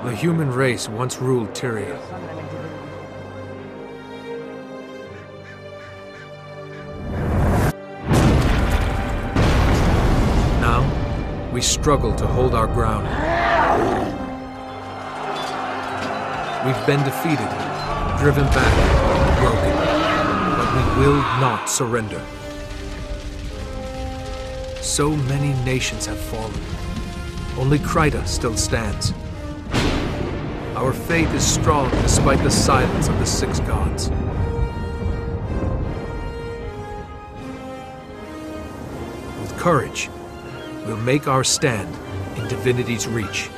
The human race once ruled Tyria. Now, we struggle to hold our ground. We've been defeated, driven back, broken, but we will not surrender. So many nations have fallen. Only Kryta still stands. Our faith is strong despite the silence of the six gods. With courage, we'll make our stand in Divinity's reach.